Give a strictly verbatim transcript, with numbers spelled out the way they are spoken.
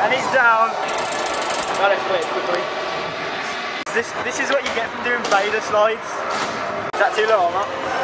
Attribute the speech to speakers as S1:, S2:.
S1: And it's down. Now let's play it quickly. This, this is what you get from doing Vader slides. Is that too low or not?